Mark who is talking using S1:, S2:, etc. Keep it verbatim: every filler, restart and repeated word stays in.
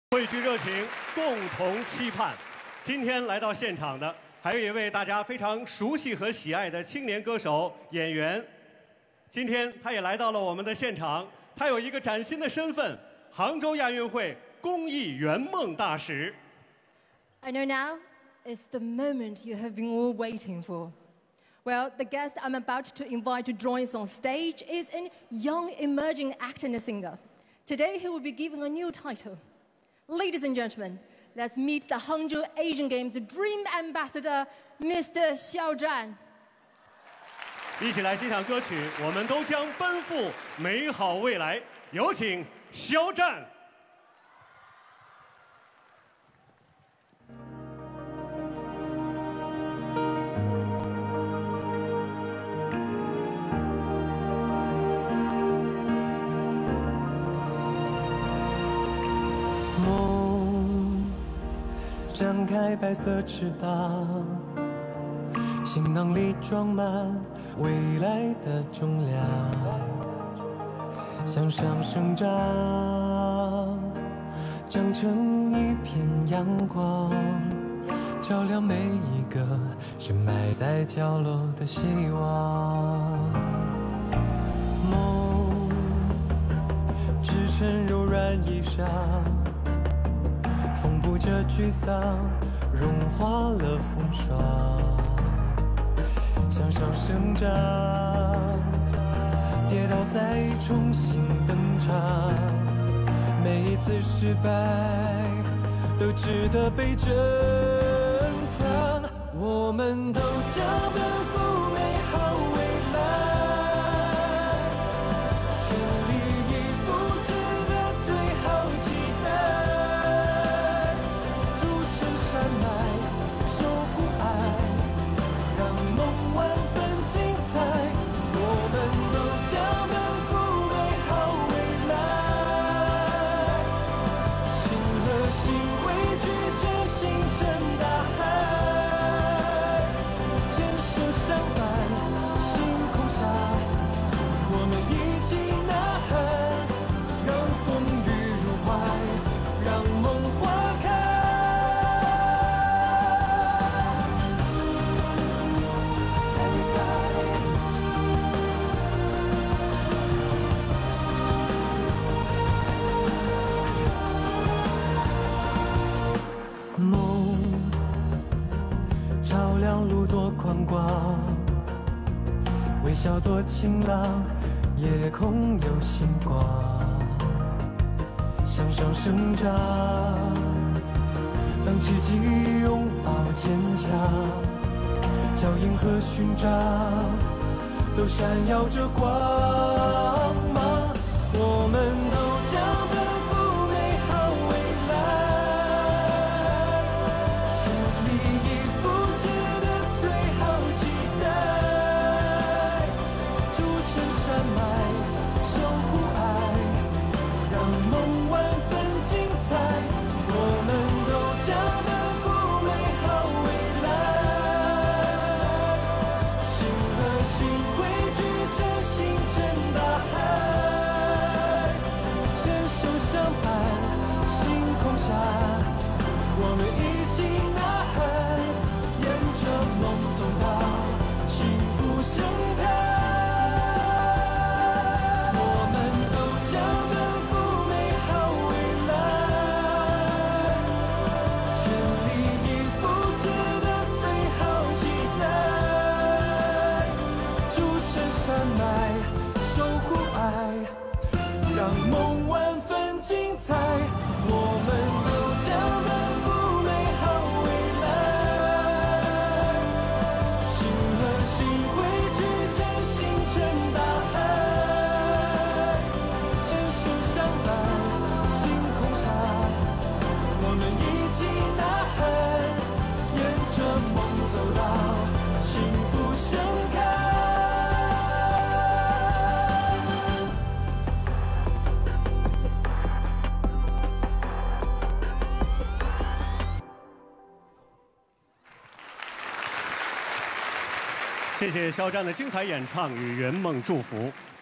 S1: 汇聚热情，共同期盼。今天来到现场的，还有一位大家非常熟悉和喜爱的青年歌手、演员。今天他也来到了我们的现场，他有一个崭新的身份——杭州亚运会公益圆梦大使。
S2: I know now is the moment you have been all waiting for. Well, the guest I'm about to invite to join us on stage is a young emerging actor and singer. Today he will be given a new title. Ladies and gentlemen, let's meet the Hangzhou Asian Games Dream Ambassador, Mister Xiao Zhan.
S1: 一起来欣赏歌曲，我们都将奔赴美好未来。有请肖战。
S3: 张开白色翅膀，行囊里装满未来的重量，向上生长，长成一片阳光，照亮每一个深埋在角落的希望。梦织成柔软衣裳，缝补着沮丧，融化了风霜，向上生长，跌倒再重新登场，每一次失败都值得被珍藏，我们都将奔赴美好未来，全力以赴值得最好期待。路多宽广，微笑多晴朗，夜空有星光，向上生长，当奇迹拥抱坚强，叫银河勋章都闪耀着光芒，我们都将奔赴美好未来，全力以赴山脉守护爱，让梦万分精彩。我们都将奔赴美好未来，星和星汇聚成星辰大海，牵手相伴，星空下，我们一起呐喊，沿着梦走到幸福盛开。山脉守护爱，让梦万分精彩。我们都将奔赴美好未来，星和星汇聚成星辰大海，牵手相伴，星空下，我们一起呐喊，沿着梦走到幸福盛开。
S1: 谢谢肖战的精彩演唱与圆梦祝福。